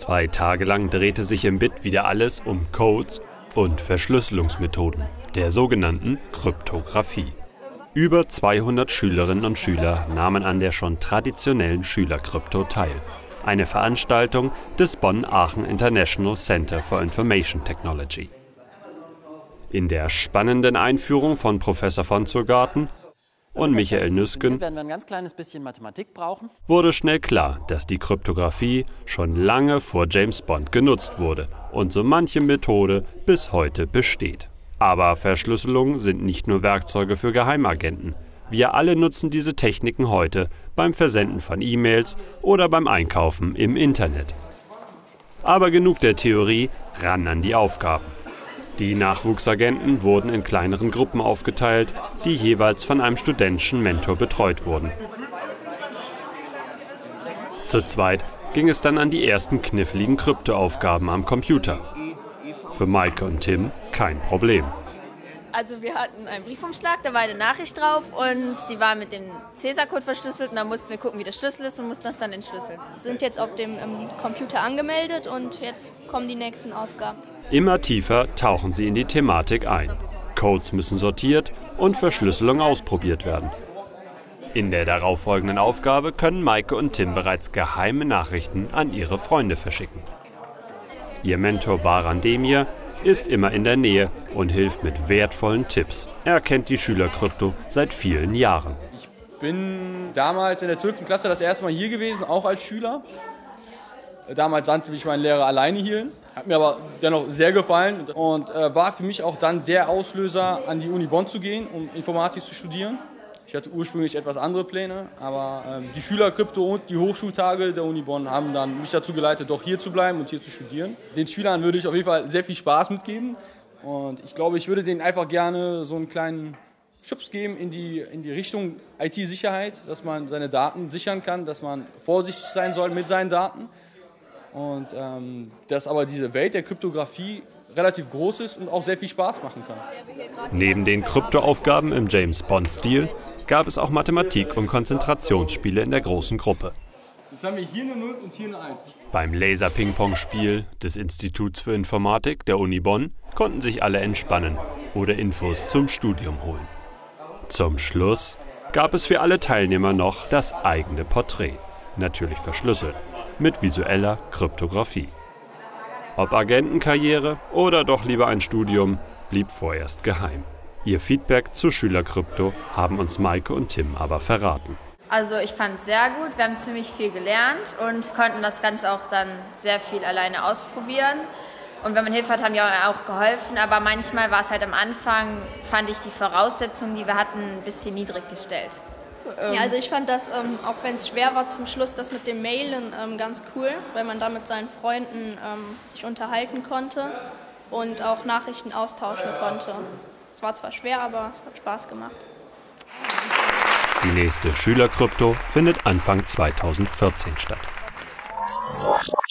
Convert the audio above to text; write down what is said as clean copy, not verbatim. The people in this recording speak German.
2 Tage lang drehte sich im Bit wieder alles um Codes und Verschlüsselungsmethoden, der sogenannten Kryptographie. Über 200 Schülerinnen und Schüler nahmen an der schon traditionellen Schülerkrypto teil. Eine Veranstaltung des Bonn-Aachen International Center for Information Technology. In der spannenden Einführung von Professor von Zurgarten und Michael Nüsken werden wir ein ganz kleines bisschen Mathematik brauchen. Wurde schnell klar, dass die Kryptographie schon lange vor James Bond genutzt wurde und so manche Methode bis heute besteht. Aber Verschlüsselungen sind nicht nur Werkzeuge für Geheimagenten. Wir alle nutzen diese Techniken heute beim Versenden von E-Mails oder beim Einkaufen im Internet. Aber genug der Theorie, ran an die Aufgaben. Die Nachwuchsagenten wurden in kleineren Gruppen aufgeteilt, die jeweils von einem studentischen Mentor betreut wurden. Zu zweit ging es dann an die ersten kniffligen Kryptoaufgaben am Computer. Für Maike und Tim kein Problem. Also wir hatten einen Briefumschlag, da war eine Nachricht drauf und die war mit dem Cäsar-Code verschlüsselt und da mussten wir gucken, wie der Schlüssel ist und mussten das dann entschlüsseln. Wir sind jetzt auf dem Computer angemeldet und jetzt kommen die nächsten Aufgaben. Immer tiefer tauchen sie in die Thematik ein. Codes müssen sortiert und Verschlüsselung ausprobiert werden. In der darauffolgenden Aufgabe können Maike und Tim bereits geheime Nachrichten an ihre Freunde verschicken. Ihr Mentor Baran Demir ist immer in der Nähe und hilft mit wertvollen Tipps. Er kennt die Schülerkrypto seit vielen Jahren. Ich bin damals in der 12. Klasse das erste Mal hier gewesen, auch als Schüler. Damals sandte mich mein Lehrer alleine hierhin. Hat mir aber dennoch sehr gefallen und war für mich auch dann der Auslöser, an die Uni Bonn zu gehen, um Informatik zu studieren. Ich hatte ursprünglich etwas andere Pläne, aber die Schülerkrypto und die Hochschultage der Uni Bonn haben dann mich dazu geleitet, doch hier zu bleiben und hier zu studieren. Den Schülern würde ich auf jeden Fall sehr viel Spaß mitgeben und ich glaube, ich würde denen einfach gerne so einen kleinen Schubs geben in die Richtung IT-Sicherheit, dass man seine Daten sichern kann, dass man vorsichtig sein soll mit seinen Daten und dass aber diese Welt der Kryptographie relativ groß ist und auch sehr viel Spaß machen kann. Neben den Kryptoaufgaben im James-Bond-Stil gab es auch Mathematik- und Konzentrationsspiele in der großen Gruppe. Jetzt haben wir hier eine 0 und hier eine 1. Beim Laser-Ping-Pong-Spiel des Instituts für Informatik der Uni Bonn konnten sich alle entspannen oder Infos zum Studium holen. Zum Schluss gab es für alle Teilnehmer noch das eigene Porträt, natürlich verschlüsselt, mit visueller Kryptographie. Ob Agentenkarriere oder doch lieber ein Studium, blieb vorerst geheim. Ihr Feedback zur Schülerkrypto haben uns Maike und Tim aber verraten. Also ich fand es sehr gut, wir haben ziemlich viel gelernt und konnten das Ganze auch dann sehr viel alleine ausprobieren. Und wenn man Hilfe hat, haben die auch geholfen, aber manchmal war es halt am Anfang, fand ich die Voraussetzungen, die wir hatten, ein bisschen niedrig gestellt. Ja, also ich fand das, auch wenn es schwer war zum Schluss, das mit dem Mailen ganz cool, weil man da mit seinen Freunden sich unterhalten konnte und auch Nachrichten austauschen konnte. Es war zwar schwer, aber es hat Spaß gemacht. Die nächste Schülerkrypto findet Anfang 2014 statt.